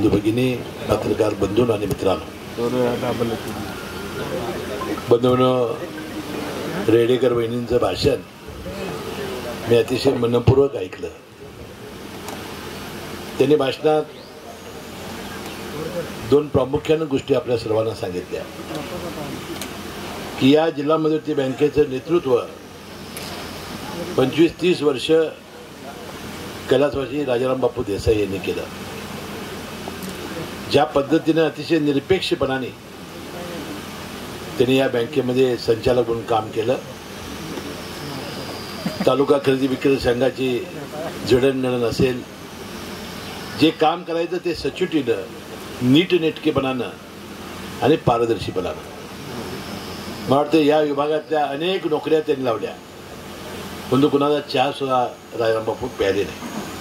बंधू भगिनी, पत्रकार बंधू आणि मित्रांनो, बंधूंनो, रेडेकर वहिनींचं भाषण मी अतिशय मनपूर्वक ऐकलं. त्यांनी भाषणात दोन प्रामुख्याने गोष्टी आपल्या सर्वांना सांगितल्या की या जिल्हा मध्यवर्ती बँकेचं नेतृत्व 25-30 वर्ष कैलासवासी राजाराम बापू देसाई यांनी केलं. ज्या पद्धतीने अतिशय निरपेक्षपणाने त्यांनी या बँकेमध्ये संचालक म्हणून काम केलं, तालुका खरेदी विक्री संघाची जडणघडण असेल, जे काम करायचं ते सचोटीनं, नीटनेटकेपणानं आणि पारदर्शीपणानं. मला वाटतं या विभागातल्या अनेक नोकऱ्या त्यांनी लावल्या, परंतु कुणाचा चहा सुद्धा राजाराम बापू प्यायले नाही.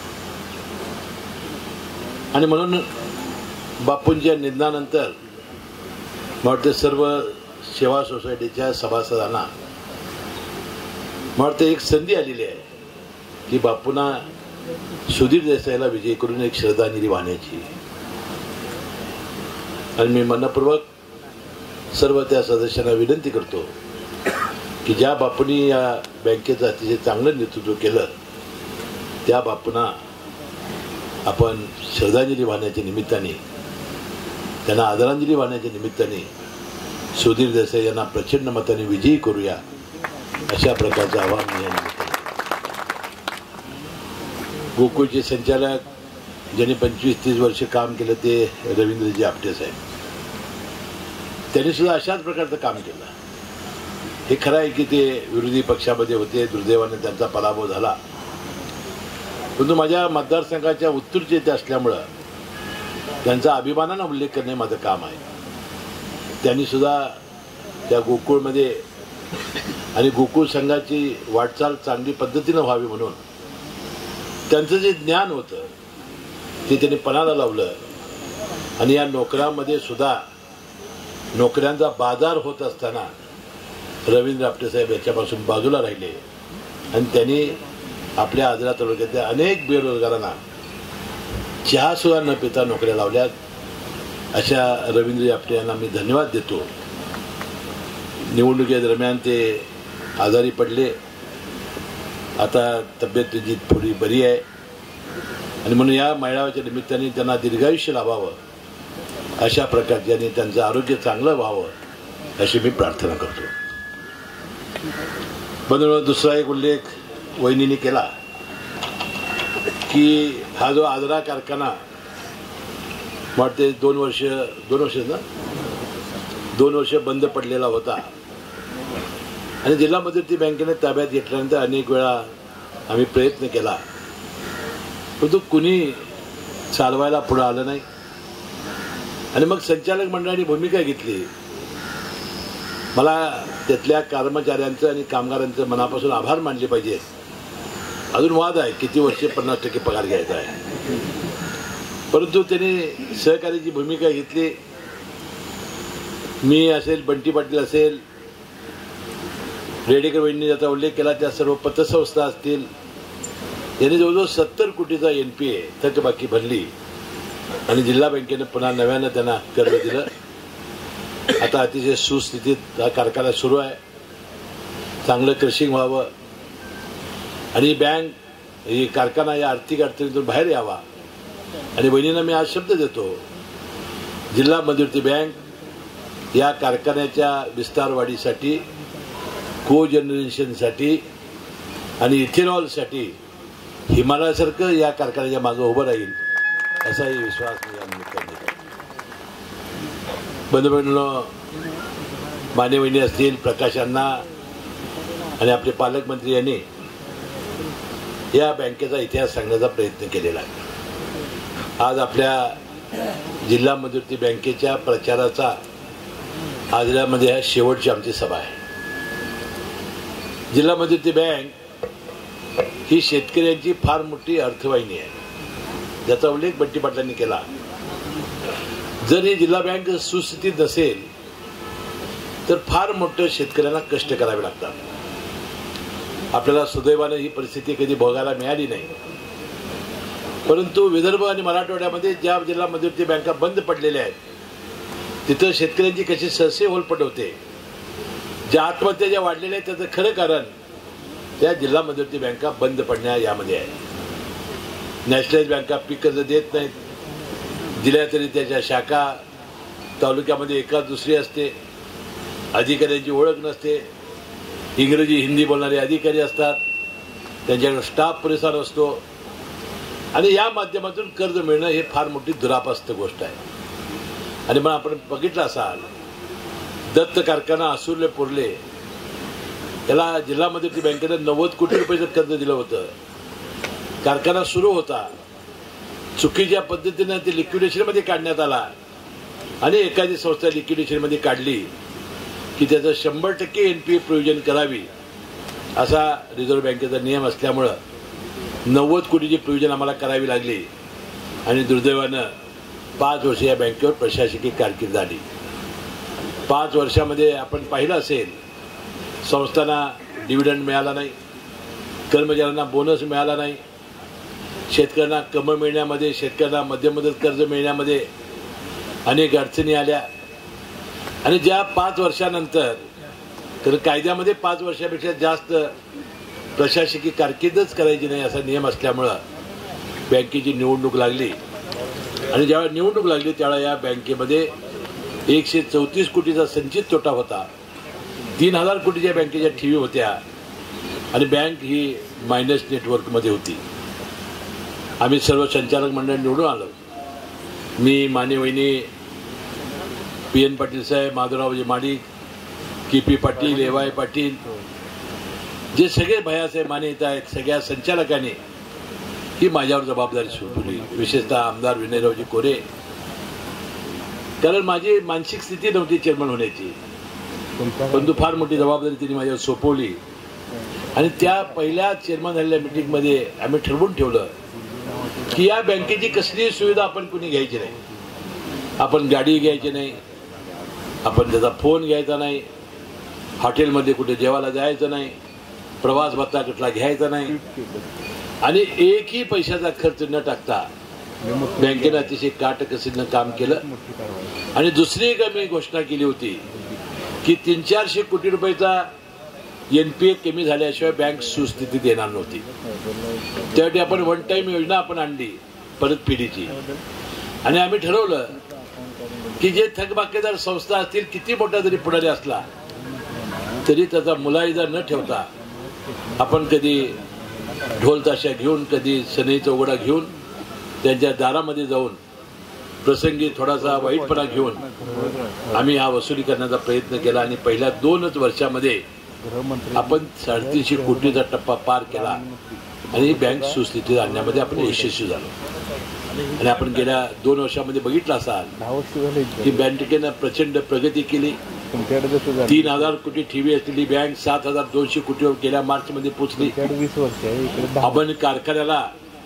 आणि म्हणून बापूंच्या निधनानंतर मला वाटतं सर्व सेवा सोसायटीच्या सभासदांना मला वाटतं एक संधी आलेली आहे की बापूंना सुधीर देसाईला विजय करून एक श्रद्धांजली वाहण्याची. आणि मी मनपूर्वक सर्व त्या सदस्यांना विनंती करतो की ज्या बापूंनी या बँकेचं अतिशय चांगलं नेतृत्व केलं, त्या बापूंना आपण श्रद्धांजली वाहण्याच्या निमित्ताने, त्यांना आदरांजली वाहण्याच्या निमित्ताने सुधीर देसाई यांना प्रचंड मताने विजयी करूया, अशा प्रकारचं आवाहन मी या निमित्ताने. गोकुळचे संचालक ज्यांनी 25-30 वर्ष काम केलं ते रवींद्रजी आपटे साहेब, त्यांनी सुद्धा अशाच प्रकारचं काम केलं. हे खरं आहे की ते विरोधी पक्षामध्ये होते, दुर्दैवाने त्यांचा पराभव झाला, परंतु माझ्या मतदारसंघाच्या उत्तरचे ते असल्यामुळं त्यांचा अभिमानानं उल्लेख करणे माझं काम आहे. त्यांनी सुद्धा त्या गोकुळमध्ये आणि गोकुळ संघाची वाटचाल चांगली पद्धतीनं व्हावी म्हणून त्यांचं जे ज्ञान होतं ते त्यांनी पणाला लावलं. आणि या नोकऱ्यांमध्ये सुद्धा नोकऱ्यांचा बाजार होत असताना रवींद्र आपटे साहेब याच्यापासून बाजूला राहिले आणि त्यांनी आपल्या आजरा तालुक्यातल्या अनेक बेरोजगारांना चहा सुद्धा न पिता नोकऱ्या लावल्यात. अशा रवींद्र आपटे यांना मी धन्यवाद देतो. निवडणुकीदरम्यान ते आजारी पडले, आता तब्येत तुझी थोडी बरी आहे आणि म्हणून या मेळाव्याच्या निमित्ताने त्यांना दीर्घायुष्य लाभावं, अशा प्रकारचे आणि त्यांचं आरोग्य चांगलं व्हावं अशी मी प्रार्थना करतो. बंधूंनो, दुसरा एक उल्लेख वहिनीने केला की हा जो आजरा कारखाना वाटते 2 वर्ष बंद पडलेला होता आणि जिल्हा मध्यवर्ती बँकेने ताब्यात घेतल्यानंतर अनेक वेळा आम्ही प्रयत्न केला, परंतु कुणी चालवायला पुढे आलं नाही. आणि मग संचालक मंडळाने भूमिका घेतली. मला त्यातल्या कर्मचाऱ्यांचं आणि कामगारांचं मनापासून आभार मानले पाहिजे. अजून वाद आहे किती वर्ष 50% पगार घ्यायचा आहे, परंतु त्यांनी सहकार्याची भूमिका घेतली. मी असेल, बंटी पाटील असेल, रेडेकर वहिनी ज्याचा उल्लेख केला त्या सर्व पतसंस्था असतील, यांनी जवळजवळ 70 कोटीचा NPA थकबाकी भरली आणि जिल्हा बँकेने पुन्हा नव्यानं त्यांना कर्ज दिलं. आता अतिशय सुस्थितीत हा कारखाना सुरू आहे. चांगलं क्रशिंग व्हावं आणि बँक, ही कारखाना या आर्थिक अडचणीतून बाहेर यावा. आणि बहिणींना मी आज शब्द देतो, जिल्हा मध्यवर्ती बँक या कारखान्याच्या विस्तार वाढीसाठी, कोजनरेशनसाठी आणि इथेनॉलसाठी हिमालयासारखं या कारखान्याच्या मागे उभं राहील, असाही विश्वास मी या निमित्ताने देतो. बंधूभगिनींनो, माने वहिनी असतील, प्रकाश अण्णा आणि आपले पालकमंत्री यांनी या बँकेचा इतिहास सांगण्याचा प्रयत्न केलेला आहे. आज आपल्या जिल्हा मध्यवर्ती बँकेच्या प्रचाराचा आजऱ्यामध्ये ह्या शेवटची आमची सभा आहे. जिल्हा मध्यवर्ती बँक ही शेतकऱ्यांची फार मोठी अर्थवाहिनी आहे, ज्याचा उल्लेख बंटी पाटलांनी केला. जर ही जिल्हा बँक सुस्थितीत नसेल तर फार मोठं शेतकऱ्यांना कष्ट करावे लागतात. आपल्याला सुदैवानं ही परिस्थिती कधी भोगायला मिळाली नाही. परंतु विदर्भ आणि मराठवाड्यामध्ये ज्या जिल्हा मध्यवर्ती बँका बंद पडलेल्या आहेत तिथं शेतकऱ्यांची कशी सहसे होलपट होते, ज्या आत्महत्या ज्या वाढलेल्या आहेत त्याचं खरं कारण त्या जिल्हा मध्यवर्ती बँका बंद पडण्या यामध्ये आहे. नॅशनलाइज बँका पीक कर्ज देत नाहीत, दिल्या तरी त्याच्या शाखा तालुक्यामध्ये एकाच दुसरी असते, अधिकाऱ्यांची ओळख नसते, इंग्रजी हिंदी बोलणारे अधिकारी असतात, त्यांच्याकडे स्टाफ पुरेसा नसतो आणि या माध्यमातून कर्ज मिळणं हे फार मोठी दुरापास्त गोष्ट आहे. आणि मग आपण बघितलं असाल दत्त कारखाना आसुरले पुरले त्याला जिल्हा मध्यवर्ती बँकेने 90 कोटी रुपयाचं कर्ज दिलं होतं. कारखाना सुरू होता, चुकीच्या पद्धतीने ते लिक्विडेशनमध्ये काढण्यात आला आणि एखादी संस्था लिक्विडेशनमध्ये काढली की त्याचं 100% NPA प्रोव्हिजन करावी असा रिझर्व्ह बँकेचा नियम असल्यामुळं 90 कोटीची प्रोव्हिजन आम्हाला करावी लागली आणि दुर्दैवानं 5 वर्ष या बँकेवर प्रशासकीय कारकीर्द आली. 5 वर्षामध्ये आपण पाहिलं असेल संस्थांना डिव्हिडंड मिळाला नाही, कर्मचाऱ्यांना बोनस मिळाला नाही, शेतकऱ्यांना कमळ मिळण्यामध्ये, शेतकऱ्यांना मध्यम मुदत कर्ज मिळण्यामध्ये अनेक अडचणी आल्या. आणि ज्या 5 वर्षानंतर तर कायद्यामध्ये 5 वर्षापेक्षा जास्त प्रशासकीय कारकीर्दच करायची नाही असा नियम असल्यामुळं बँकेची निवडणूक लागली आणि जेव्हा निवडणूक लागली त्यावेळेला या बँकेमध्ये 134 कोटीचा संचित तोटा होता. 3000 कोटीच्या बँकेच्या ठेवी होत्या आणि बँक ही मायनस नेटवर्कमध्ये होती. आम्ही सर्व संचालक मंडळ निवडून आलो. मी, माने वहिनी, PN पाटील साहेब, माधवरावजी माडिक, KP पाटील, AY पाटील, जे सगळे भैयासाहेब माने येत आहेत, सगळ्या संचालकांनी ही माझ्यावर जबाबदारी सोपवली, विशेषतः आमदार विनयरावजी कोरे, कारण माझी मानसिक स्थिती नव्हती चेअरमन होण्याची, परंतु फार मोठी जबाबदारी त्यांनी माझ्यावर सोपवली. आणि त्या पहिल्या चेअरमन झालेल्या मीटिंगमध्ये आम्ही ठरवून ठेवलं की या बँकेची कसलीही सुविधा आपण कुणी घ्यायची नाही. आपण गाडी घ्यायची नाही, आपण त्याचा फोन घ्यायचा नाही, हॉटेलमध्ये कुठे जेवायला जायचं नाही, प्रवास भत्ता कुठला घ्यायचा नाही आणि एकही पैशाचा खर्च न टाकता बँकेनं अतिशय काटकसरीनं काम केलं. आणि दुसरी एक आम्ही घोषणा केली होती की 300-400 कोटी रुपयाचा NPA कमी झाल्याशिवाय बँक सुस्थितीत येणार नव्हती. त्यासाठी आपण वन टाइम योजना आपण आणली परतफेडीची आणि आम्ही ठरवलं की जे थकबाकीदार संस्था असतील, किती मोठा जरी पुढारी असला तरी त्याचा मुलाहिजा न ठेवता आपण कधी ढोल ताशा घेऊन, कधी सनईचा उघडा घेऊन त्यांच्या दारामध्ये जाऊन प्रसंगी थोडासा वाईटपणा घेऊन आम्ही हा वसुली करण्याचा प्रयत्न केला आणि पहिल्या 2च वर्षामध्ये आपण 350 कोटीचा टप्पा पार केला आणि बँक सुस्थितीत आणण्यामध्ये आपण यशस्वी झालो. आणि आपण गेल्या 2 वर्षामध्ये बघितलं असाल की बँकेनं प्रचंड प्रगती केली. 3000 कोटी ठेवी असलेली बँक 7200 कोटीवर गेल्या मार्चमध्ये पोहोचली. आपण कारखान्याला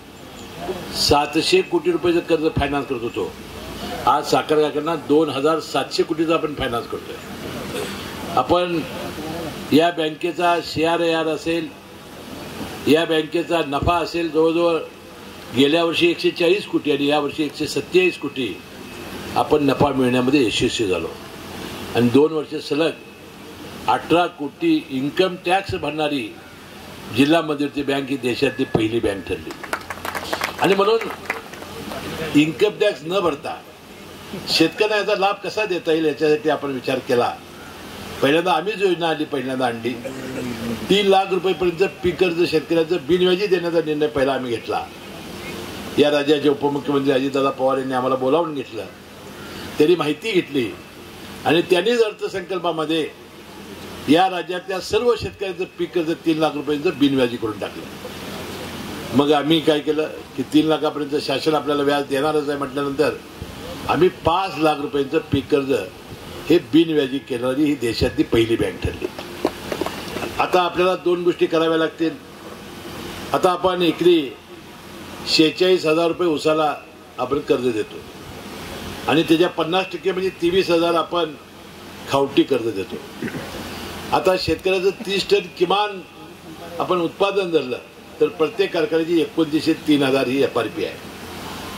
700 कोटी रुपयाचं कर्ज फायनान्स करत होतो, आज साखर कारखाना 2700 कोटीचा आपण फायनान्स करतोय. आपण या बँकेचा CRAR असेल, या बँकेचा नफा असेल जवळजवळ गेल्या वर्षी 140 कोटी आणि यावर्षी 127 कोटी आपण नफा मिळण्यामध्ये यशस्वी झालो. आणि 2 वर्ष सलग 18 कोटी इन्कम टॅक्स भरणारी जिल्हा मध्यवर्ती बँक ही देशातली पहिली बँक ठरली. आणि म्हणून इन्कम टॅक्स न भरता शेतकऱ्यांना याचा लाभ कसा देता येईल याच्यासाठी आपण विचार केला. पहिल्यांदा आम्हीच योजना आणली 3 लाख रुपयेपर्यंत पीक कर्ज शेतकऱ्यांचं बिनव्याजी देण्याचा निर्णय पहिला आम्ही घेतला. या राज्याचे उपमुख्यमंत्री अजितदादा पवार यांनी आम्हाला बोलावून घेतलं, त्यांनी माहिती घेतली आणि त्यांनीच अर्थसंकल्पामध्ये या राज्यातल्या सर्व शेतकऱ्यांचं पीक कर्ज 3 लाख रुपयांचं बिनव्याजी करून टाकलं. मग आम्ही काय केलं की 3 लाखापर्यंत शासन आपल्याला व्याज देणारच आहे म्हटल्यानंतर आम्ही 5 लाख रुपयांचं पीक कर्ज हे बिनव्याजी करणारी ही देशातली पहिली बँक ठरली. आता आपल्याला 2 गोष्टी कराव्या लागतील. आता आपण एकरी 46,000 रुपये उसाला आपण कर्ज देतो आणि त्याच्या 50% म्हणजे 23,000 आपण खावटी कर्ज देतो. आता शेतकऱ्याचं 30 टन किमान आपण उत्पादन धरलं तर प्रत्येक कारखान्याची 2903,000 ही FRP आहे.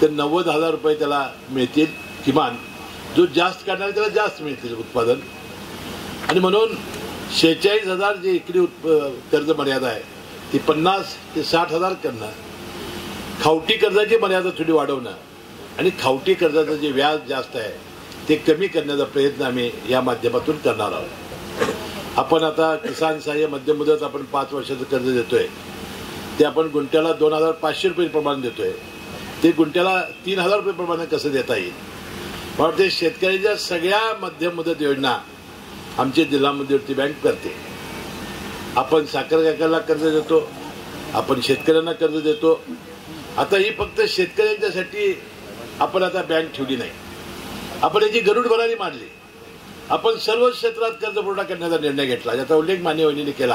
तर 90,000 रुपये त्याला मिळतील किमान. जो जास्त काढणार त्याला जास्त मिळतील उत्पादन. आणि म्हणून 46,000 जी एकरी कर्ज मर्यादा आहे ती 50 ते 60,000 करणं, खावटी कर्जाची मर्यादा थोडी वाढवणं आणि खावटी कर्जाचं जे व्याज जास्त आहे ते कमी करण्याचा प्रयत्न आम्ही या माध्यमातून करणार आहोत. आपण आता किसान सहाय्य मध्यम मुदत आपण 5 वर्षाचं कर्ज देतोय ते आपण गुंठ्याला 2,500 रुपये प्रमाणे देतोय. ते गुंठ्याला 3,000 रुपये प्रमाणे कसं देता येईल. पण ते शेतकऱ्याच्या सगळ्या मध्यम मुदत योजना आमची जिल्हा मध्यवर्ती बँक करते. आपण साखर कारखान्याला कर्ज देतो, आपण शेतकऱ्यांना कर्ज देतो. आता ही फक्त शेतकऱ्यांच्यासाठी आपण आता बँक ठेवली नाही, आपण याची गरुड भरारी मांडली. आपण सर्व क्षेत्रात कर्ज पुरवठा करण्याचा निर्णय घेतला, याचा उल्लेख मान्य वहिनीने केला.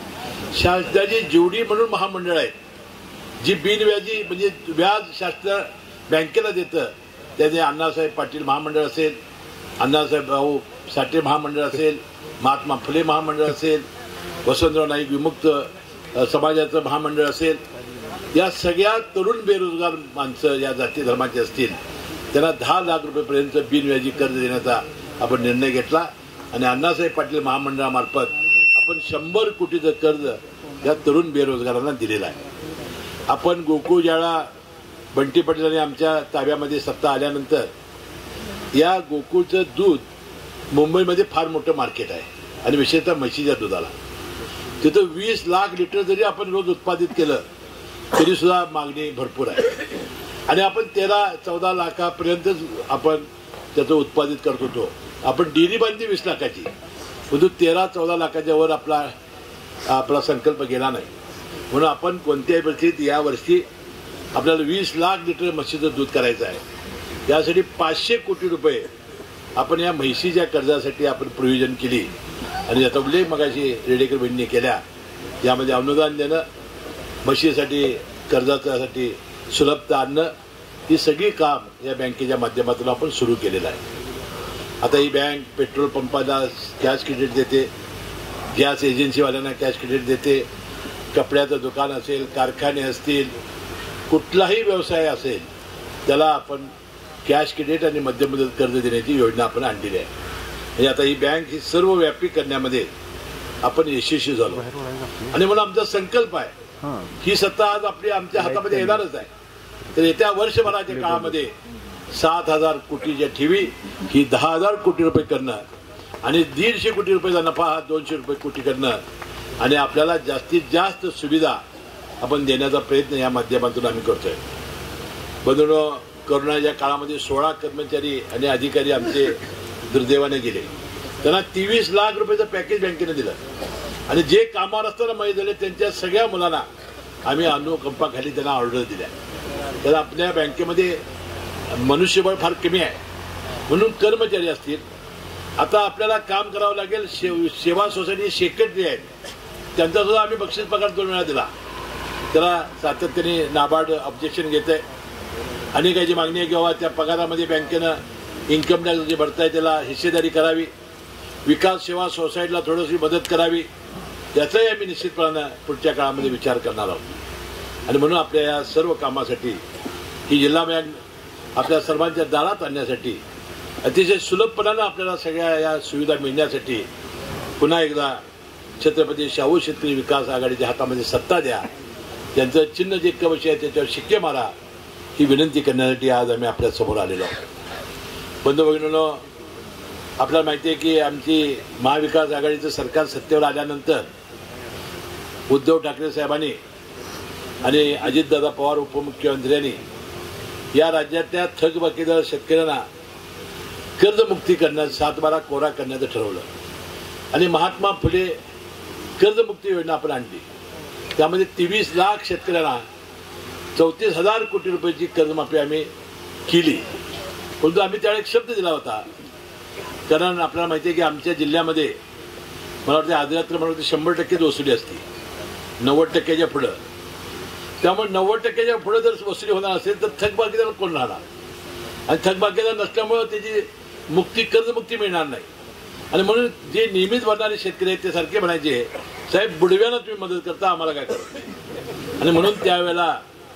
शासनाची जेवढी म्हणून महामंडळ आहेत जी बिनव्याजी म्हणजे व्याज शासन बँकेला देतं, त्याने अण्णासाहेब पाटील महामंडळ असेल, अण्णासाहेब भाऊ साठे महामंडळ असेल, महात्मा फुले महामंडळ असेल, वसंतराव नाईक विमुक्त समाजाचं महामंडळ असेल, या सगळ्या तरुण बेरोजगार माणसं या जाती धर्माचे असतील त्यांना 10 लाख रुपयेपर्यंत बिनव्याजी कर्ज देण्याचा आपण निर्णय घेतला. आणि अण्णासाहेब पाटील महामंडळामार्फत आपण 100 कोटीचं कर्ज या तरुण बेरोजगारांना दिलेलं आहे. आपण गोकुळ ज्याला बंटी पाटील आमच्या ताब्यामध्ये सत्ता आल्यानंतर या गोकुळचं दूध मुंबईमध्ये फार मोठं मार्केट आहे आणि विशेषतः म्हशीच्या दुधाला तिथं 20 लाख लिटर जरी आपण रोज उत्पादित केलं तरी सुद्धा मागणी भरपूर आहे. आणि आपण 13-14 लाखापर्यंतच आपण त्याचं उत्पादित करत होतो. आपण डेअरी बांधली 20 लाखाची, परंतु 13-14 लाखाच्या वर आपला संकल्प गेला नाही. म्हणून आपण कोणत्याही परिस्थितीत यावर्षी आपल्याला 20 लाख लिटर म्हशीचं दूध करायचं आहे. यासाठी 500 कोटी रुपये आपण या म्हशीच्या कर्जासाठी आपण प्रोव्हिजन केली. आणि याचा उल्लेख मगाशी रेडेकर बहिणीने केल्या. यामध्ये अनुदान देणं, म्हशीसाठी कर्जासाठी सुलभता आणणं, ही सगळी काम या बँकेच्या माध्यमातून आपण सुरू केलेलं आहे. आता ही बँक पेट्रोल पंपाला कॅश क्रेडिट देते, गॅस एजन्सीवाल्यांना कॅश क्रेडिट देते, कपड्याचं दुकान असेल, कारखाने असतील, कुठलाही व्यवसाय असेल त्याला आपण कॅश क्रेडिट आणि मध्यम मुदत कर्ज देण्याची योजना आपण आणलेली आहे. म्हणजे आता ही बँक ही सर्व व्यापी करण्यामध्ये आपण यशस्वी झालो. आणि म्हणून आमचा संकल्प आहे ही सत्ता आज आपली आमच्या हातामध्ये येणारच आहे. तर येत्या वर्षभराच्या काळामध्ये 7,000 कोटीच्या ठेवी ही 10,000 कोटी रुपये करणं आणि 150 कोटी रुपयाचा नफा हा 200 कोटी करणं आणि आपल्याला जास्तीत जास्त सुविधा आपण देण्याचा प्रयत्न या माध्यमातून आम्ही करतोय. बंधूंनो, कोरोनाच्या काळामध्ये 16 कर्मचारी आणि अधिकारी आमचे दुर्दैवाने गेले. त्यांना 23 लाख रुपयाचं पॅकेज बँकेने दिलं आणि जे कामावर असताना मयत झाले त्यांच्या सगळ्या मुलांना आम्ही अनुकंपाखाली त्यांना ऑर्डर दिल्या. त्याला आपल्या बँकेमध्ये मनुष्यबळ फार कमी आहे म्हणून कर्मचारी असतील. आता आपल्याला काम करावं लागेल. सेवा सोसायटी सेक्रेटरी आहेत, त्यांचा सुद्धा आम्ही बक्षीस पगार 2 वेळा दिला. त्याला सातत्याने नाबार्ड ऑब्जेक्शन घेत आहे. अनेकाची मागणी आहे की बाबा त्या पगारामध्ये बँकेनं इन्कम टॅक्स जे भरताय त्याला हिस्सेदारी करावी, विकास सेवा सोसायटीला थोडीशी मदत करावी, याचाही आम्ही निश्चितपणानं पुढच्या काळामध्ये विचार करणार आहोत. आणि म्हणून आपल्या या सर्व कामासाठी ही जिल्हा बँक आपल्या सर्वांच्या दारात आणण्यासाठी अतिशय सुलभपणानं आपल्याला सगळ्या या सुविधा मिळण्यासाठी पुन्हा एकदा छत्रपती शाहू शेतकरी विकास आघाडीच्या हातामध्ये सत्ता द्या, त्यांचं चिन्ह जे कवच आहे त्याच्यावर शिक्के मारा, ही विनंती करण्यासाठी आज आम्ही आपल्या समोर आलेलो आहोत. बंधू भगिनींनो, आपल्याला माहिती आहे की आमची महाविकास आघाडीचं सरकार सत्तेवर आल्यानंतर उद्धव ठाकरे साहेबांनी आणि अजितदादा पवार उपमुख्यमंत्र्यांनी या राज्यातल्या थकबाकीदार शेतकऱ्यांना कर्जमुक्ती करण्याचं 7/12 कोरा करण्याचं ठरवलं आणि महात्मा फुले कर्जमुक्ती योजना आपण आणली. त्यामध्ये 23 लाख शेतकऱ्यांना 34,000 कोटी रुपयाची कर्जमाफी आम्ही केली. परंतु आम्ही त्यावेळी एक शब्द दिला होता, कारण आपल्याला माहिती आहे की आमच्या जिल्ह्यामध्ये मला वाटतं आदिरात्र मला वाटतं 100% वसुली असते, 90%च्या पुढं. त्यामुळे 90%च्या पुढे जर वसुली होणार असेल तर थकबाकीदार कोण राहणार आणि थकबाकीदार नसल्यामुळे त्याची मुक्ती कर्जमुक्ती मिळणार नाही. आणि म्हणून जे नियमित भरणारे शेतकरी आहेत ते सारखे म्हणायचे, साहेब बुडव्यानं तुम्ही मदत करता, आम्हाला काय करत नाही. आणि म्हणून त्यावेळेला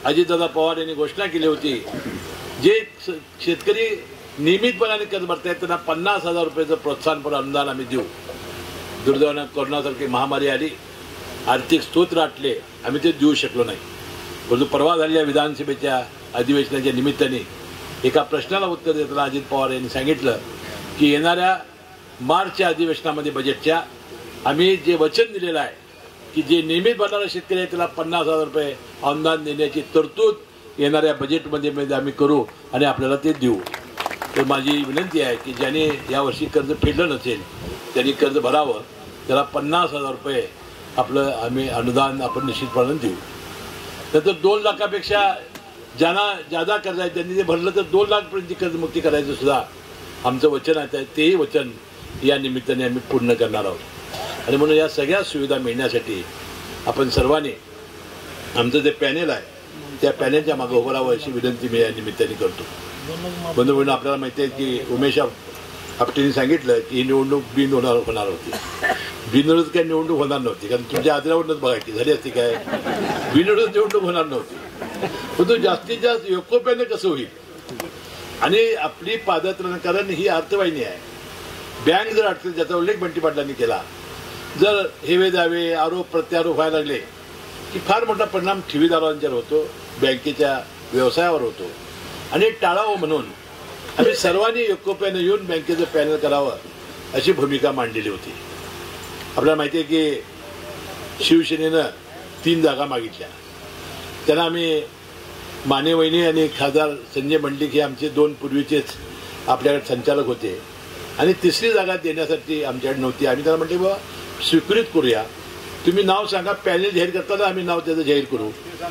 अजितदादा पवार यांनी घोषणा केली होती, जे शेतकरी नियमितपणाने कर्ज भरतायत त्यांना 50,000 रुपयाचं प्रोत्साहनपर अनुदान आम्ही देऊ. दुर्दैवानं कोरोनासारखी महामारी आली, आर्थिक स्तोत्र आटले, आम्ही ते देऊ शकलो नाही. परंतु परवा झालेल्या विधानसभेच्या अधिवेशनाच्या निमित्ताने एका प्रश्नाला उत्तर देताना अजित पवार यांनी सांगितलं की येणाऱ्या मार्चच्या अधिवेशनामध्ये बजेटच्या आम्ही जे वचन दिलेलं आहे की जे नियमित भरणारा शेतकरी आहे त्याला 50,000 रुपये अनुदान देण्याची तरतूद येणाऱ्या बजेटमध्ये आम्ही करू आणि आपल्याला ते देऊ. तर माझी विनंती आहे की ज्याने यावर्षी कर्ज फेडलं नसेल त्यांनी कर्ज भरावं, त्याला 50,000 रुपये आपलं आम्ही अनुदान आपण निश्चितपणे देऊ. नंतर 2 लाखापेक्षा ज्यांना जादा कर्ज आहे त्यांनी ते भरलं तर 2 लाखपर्यंत कर्जमुक्ती करायचं सुद्धा आमचं वचन आहे. तेही वचन या निमित्ताने आम्ही पूर्ण करणार आहोत. आणि म्हणून या सगळ्या सुविधा मिळण्यासाठी आपण सर्वांनी आमचं जे पॅनेल आहे त्या पॅनेलच्या मागे उभं राहावं अशी विनंती मी या निमित्ताने करतो. बंधू आपल्याला माहिती आहे की उमेश आपटेंनी सांगितलं की ही निवडणूक होणार होती. बिनविरोध काही निवडणूक होणार नव्हती, कारण तुमच्या आदरावरूनच बघायची झाली असती काय, बिनविरोध निवडणूक होणार नव्हती. परंतु जास्तीत जास्त एकोप्याने कसं होईल आणि आपली पादत्राण, कारण ही अर्थवाहिनी आहे. बँक जर अडचण, ज्याचा उल्लेख बंटी पाटलांनी केला, जर हेवे दावे आरोप प्रत्यारोप व्हायला लागले की फार मोठा परिणाम ठेवीदारांच्यावर होतो, बँकेच्या व्यवसायावर होतो. आणि टाळावं म्हणून आम्ही सर्वांनी एकोप्याने येऊन बँकेचं पॅनल करावं अशी भूमिका मांडलेली होती. आपल्याला माहिती आहे की शिवसेनेनं 3 जागा मागितल्या. त्यांना आम्ही माने वहिनी आणि खासदार संजय मंडलिक हे आमचे 2 पूर्वीचेच आपल्याकडे संचालक होते आणि 3री जागा देण्यासाठी आमच्याकडे नव्हती. आम्ही त्यांना म्हटले बाबा स्वीकृत करूया, तुम्ही नाव सांगा, पॅनल जाहीर करताना आम्ही नाव त्याचं जाहीर करू.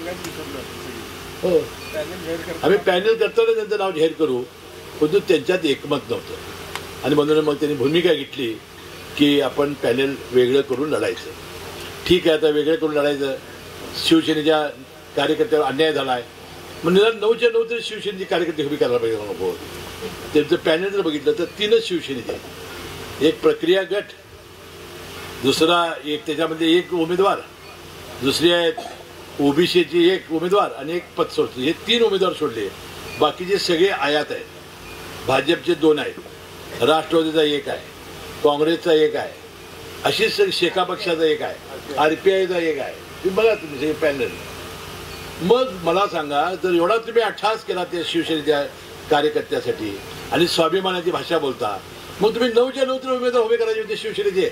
हो, आम्ही पॅनल करताना त्यांचं नाव जाहीर करू. परंतु त्यांच्यात एकमत नव्हतं आणि म्हणून मग त्यांनी भूमिका घेतली की आपण पॅनल वेगळं करून लढायचं. ठीक आहे, आता वेगळं करून लढायचं. शिवसेनेच्या कार्यकर्त्यावर अन्याय झाला आहे, मग निदान 9च्या 9 तरी शिवसेनेचे कार्यकर्ते उभी करायला पाहिजे नको. त्यांचं पॅनल जर बघितलं तर 3च शिवसेनेचे, एक प्रक्रिया गट, दुसरा एक त्याच्यामध्ये एक उमेदवार, दुसरी आहेत ओबीसीची एक उमेदवार आणि एक पतसंस्थे, हे 3 उमेदवार सोडले. बाकीचे सगळे आयात आहेत. भाजपचे 2 आहेत, राष्ट्रवादीचा 1 आहे, काँग्रेसचा 1 आहे, अशीच शेका पक्षाचा 1 आहे, RPIचा 1 आहे. तुम्ही बघा तुम्ही सगळे पॅनल. मग मला सांगा, जर एवढा तुम्ही अट्टहास केला त्या शिवसेनेच्या कार्यकर्त्यासाठी आणि स्वाभिमानाची भाषा बोलता, मग तुम्ही 9च्या 9 उमेदवार उभे करायचे होते शिवसेनेचे,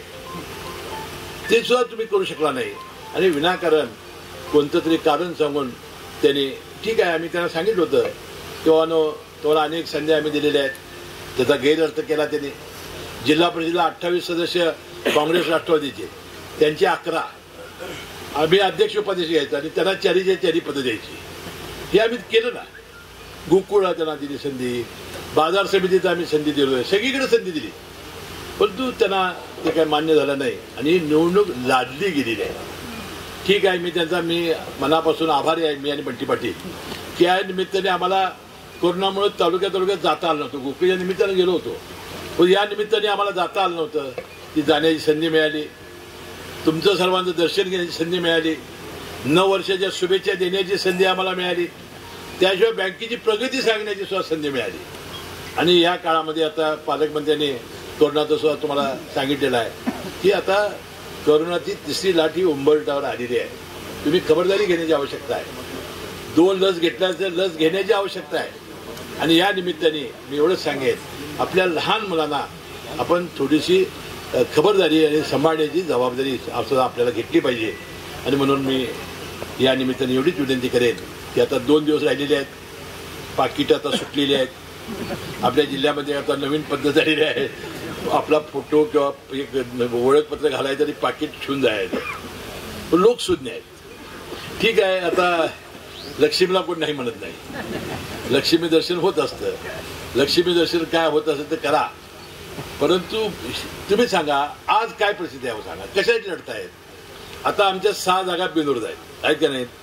ते सुद्धा तुम्ही करू शकला नाही. आणि विनाकारण कोणतं तरी कारण सांगून त्यांनी, ठीक आहे आम्ही त्यांना सांगितलं होतं तेव्हा अनेक संधी आम्ही दिलेल्या आहेत, त्याचा गैरअर्थ केला त्यांनी. जिल्हा परिषदेला 28 सदस्य काँग्रेस राष्ट्रवादीचे, त्यांचे 11, आम्ही अध्यक्ष उपाध्यक्ष घ्यायचं आणि त्यांना 4 पदं द्यायची. हे आम्ही केलं ना. गोकुळला त्यांना दिली संधी, बाजार समितीत आम्ही संधी दिलोय, सगळीकडे संधी दिली. परंतु त्यांना ते काही मान्य झालं नाही आणि निवडणूक लादली गेलेली आहे. ठीक आहे, मी मनापासून आभारी आहे, मी आणि बंटी पाटील, की या निमित्ताने आम्हाला कोरोनामुळे तालुक्यात जाता आलं नव्हतं. गोकुळच्या निमित्तानं गेलो होतो, पण या निमित्ताने आम्हाला जाता आलं नव्हतं. ती जाण्याची संधी मिळाली, तुमचं सर्वांचं दर्शन घेण्याची संधी मिळाली, 9 वर्षाच्या शुभेच्छा देण्याची संधी आम्हाला मिळाली, त्याशिवाय बँकेची प्रगती सांगण्याची सुद्धा संधी मिळाली. आणि या काळामध्ये आता पालकमंत्र्यांनी कोरोनाचं सुद्धा तुम्हाला सांगितलेलं आहे की आता कोरोनाची 3री लाट ही उंबरठ्यावर आलेली आहे. तुम्ही खबरदारी घेण्याची आवश्यकता आहे. 2 लस घेतल्याचं लस घेण्याची आवश्यकता आहे. आणि या निमित्ताने मी एवढंच सांगेन, आपल्या लहान मुलांना आपण थोडीशी खबरदारी आणि सांभाळण्याची जबाबदारी आपल्याला घेतली पाहिजे. आणि म्हणून मी या निमित्ताने एवढीच विनंती करेन की आता 2 दिवस राहिलेले आहेत, पाकिटं आता सुटलेली आहेत. आपल्या जिल्ह्यामध्ये आता नवीन पद्धत झालेली आहे, आपला फोटो किंवा एक ओळखपत्र घालायचं तरी पाकिट ठेवून जायचं. लोक सुज्ञ आहेत. ठीक आहे, आता लक्ष्मीला कोण नाही म्हणत नाही, लक्ष्मी दर्शन होत असतं. लक्ष्मी दर्शन काय होत असेल तर करा, परंतु तुम्ही सांगा आज काय परिस्थिती आहे सांगा, कशाची लढतायत. आता आमच्या 6 जागा बिनविरोध आहेत का नाही.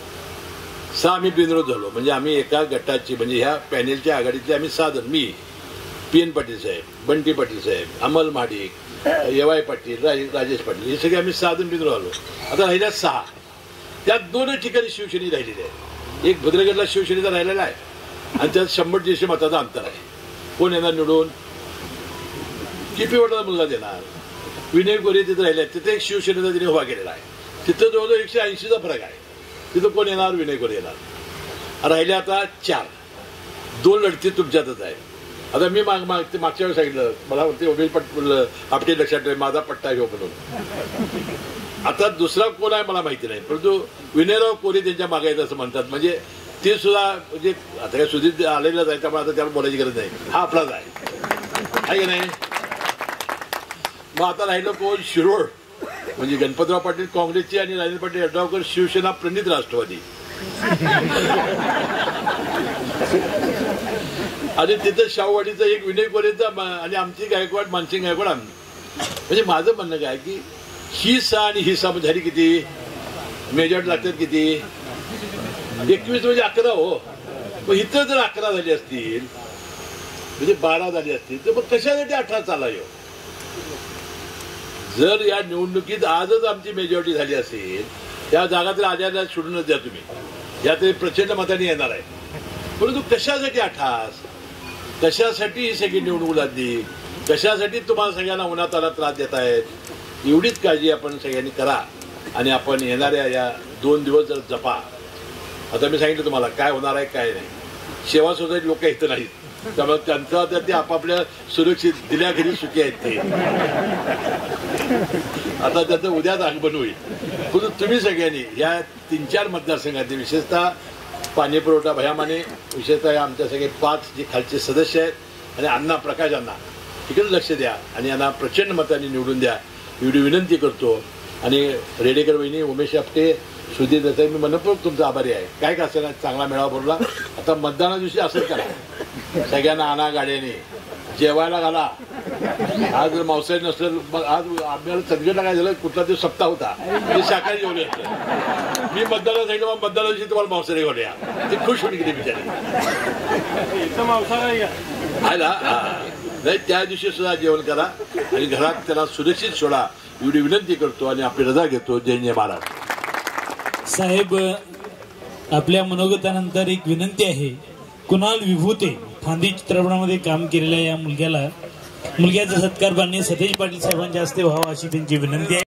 6 आम्ही बिनविरोध झालो, म्हणजे आम्ही एका गटाची, म्हणजे ह्या पॅनेलच्या आघाडीतले आम्ही 6 जण, मी, PN पाटील साहेब, बंटी पाटील साहेब, अमल महाडिक, YY पाटील, राजेश पाटील, हे सगळे आम्ही 6 जण बिनविरोध आलो. आता राहिल्या 6, त्यात 2 ठिकाणी शिवसेने राहिलेली आहे. एक भद्रगडला शिवसेनेचा राहिलेला आहे आणि त्यात 100-150 मताचं अंतर आहे. कोण येणार निवडून? किपी वडाचा मुलगा देणार. विनय गोरे तिथे राहिले, तिथे एक शिवसेनेचा तिने उभा केलेला आहे. तिथं जवळजवळ 180चा फरक आहे. तिथं कोण येणार? विनय गोरे येणार. राहिले आता 4. 2 लढती तुमच्यातच आहे. आता मी मागच्या वेळेस सांगितलं, मला वाटते उमेश आपटे लक्षात ठेव, माझा पट्टा घेऊ म्हणून. आता दुसरा कोण आहे मला माहिती नाही, परंतु विनयराव कोरे त्यांच्या मागे आहेत असं म्हणतात. म्हणजे ते सुद्धा म्हणजे आता काय सुधीर आलेलाच आहे, त्यामुळे आता त्याला बोलायची गरज नाही. हा आपलाच आहे की नाही. मग आता राहिलं कोण? शिरोळ म्हणजे गणपतराव पाटील काँग्रेसचे आणि राजेंद्र पाटील यड्रावकर शिवसेना प्रणित राष्ट्रवादी. आणि तिथं शाहूवाडीचा एक विनय कोरेचा आणि आमची गायकवाड मानसिंग गायकवाड. म्हणजे माझं म्हणणं काय की ही 6 आणि ही 6 झाली किती? मेजॉरिटी लागतात किती? 21 म्हणजे 11 हो. मग इथं जर 11 झाली असतील म्हणजे 12 झाली असतील तर मग कशासाठी 18 चालायो? जर या निवडणुकीत आजच आमची मेजॉरिटी झाली असेल, त्या जागातील आजाराला सोडूनच द्या तुम्ही, यात प्रचंड मताने येणार आहे. परंतु कशासाठी 18? कशासाठी ही सगळी निवडणूक लागली? कशासाठी तुम्हाला सगळ्यांना उन्हाताला त्रास देत आहेत? एवढीच काळजी आपण सगळ्यांनी करा आणि आपण येणाऱ्या या 2 दिवस जर जपा. आता मी सांगितलं तुम्हाला काय होणार आहे काय नाही. सेवा सोसायटी लोक इथं नाहीत, त्यामुळे त्यांचं आता ते आपापल्या सुरक्षित दिल्या घरी सुखी आहेत ते. आता त्याचं उद्याच आगमन होईल. परंतु तुम्ही सगळ्यांनी या 3-4 मतदारसंघातील विशेषतः पाणी पुरवठा भयामाने, विशेषतः आमच्या सगळे 5 जे खालचे सदस्य आहेत आणि अण्णा प्रकाश अण्णा तिकडे लक्ष द्या आणि यांना प्रचंड मताने निवडून द्या एवढी विनंती करतो. आणि रेडेकर वहिनी, उमेश आपटे, सुधीर देसाई, मी मनपूर्वक तुमचा आभारी आहे. काय का असेल चांगला मेळावा भरला. आता मतदाना दिवशी असंच करा, सगळ्यांना आणा गाड्याने, जेवायला घाला. आज जर मांसाहारी नसलं, मग आज आपल्याला संकटला काय झालं, कुठला दिवस सप्ताह होता ते शाकाहारी जेवले असतं. मी मतदानाला सांगितलं मग मतदाना दिवशी तुम्हाला मांसाहारी घालूया. ते खुश होऊन गेले बिचारे. आहे ना. नाही, त्या दिवशी सुद्धा जेवण करा आणि घरात त्याला सुरक्षित सोडा एवढी विनंती करतो आणि आपली रजा घेतो. जय जय महाराज. साहेब, आपल्या मनोगतानंतर एक विनंती आहे. कुणाल विभूते फांदी चित्रपटामध्ये काम केलेल्या या मुलग्याचा सत्कार माननीय सतेज पाटील साहेबांच्या हस्ते व्हावा अशी त्यांची विनंती आहे.